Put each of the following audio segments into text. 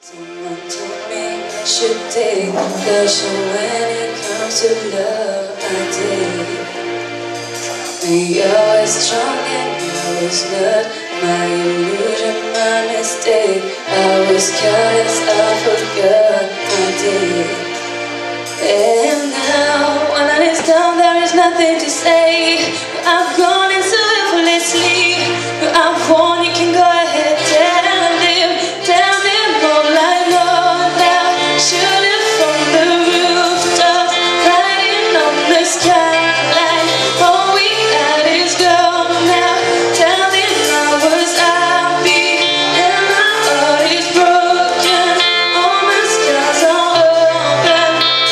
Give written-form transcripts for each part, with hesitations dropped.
Someone told me I should take caution when it comes to love. I did. You're always strong and I was not. My illusion, my mistake. I was careless, I forgot I did. And now, when I is down, there is nothing to say. I've gone into effortlessly. I've won, you can go ahead, tell them all I know now. Shoot it from the rooftop, riding on the skyline. All we had is gone now. Tell them I was happy and my heart is broken. All my scars are open.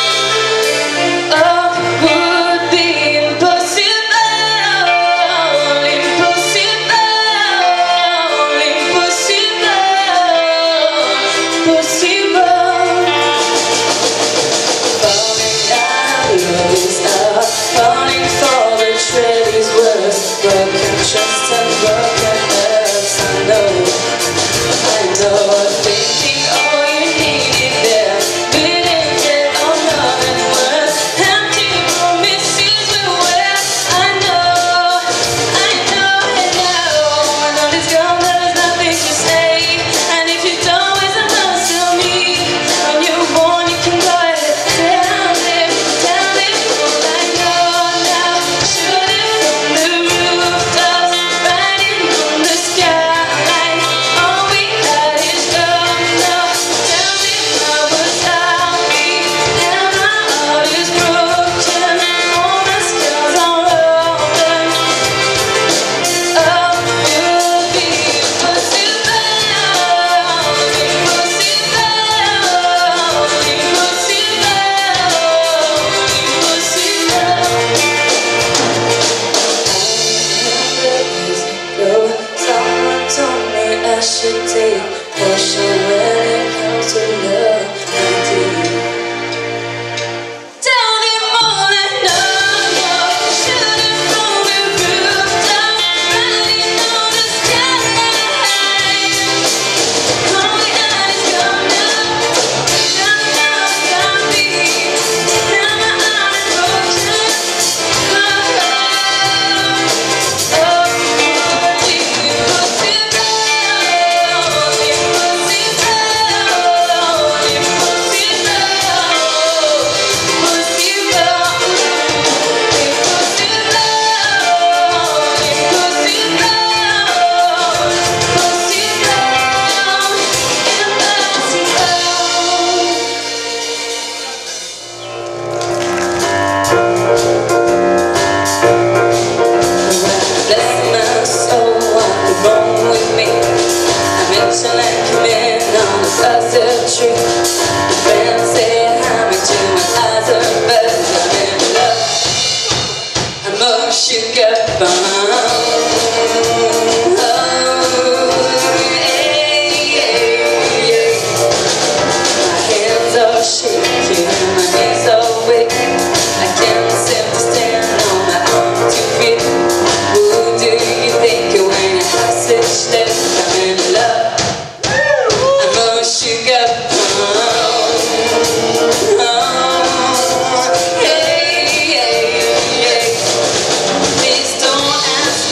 Oh, would be impossible, impossible, impossible, impossible. Falling out is up, falling for betrayal is worse. Broken trust and broken hearts. I know, thinking all you needed there. Didn't get on nothing worse. Empty promises were where. I know, and now when all is gone, there is nothing to say. And if you don't waste a month to me, when you're born, you can go ahead. Tell them all I know now. Shoot it from the rooftops, riding on the skyline. All we had is gone now. Tell them I was happy and my heart is broken. All my scars are open. Oh, would be impossible, impossible. Someone told me I should take caution when it comes to love. I did. Tell them all I know. Shoot it from the rooftop, riding on the skyline. All we had is gone now. Now it's got me. Now my heart is broken. Bless my soul, what's wrong with me? I mention I come in on the sausage tree. My friends say I'm into my eyes are buzzed. I'm in love, I'm all shook up on. My hands are shaking, my knees are weak. I can't seem to stand on my own 2 feet. Who do you think when your hostage left? I'm in love, I'm all shook up. Please don't ask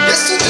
It's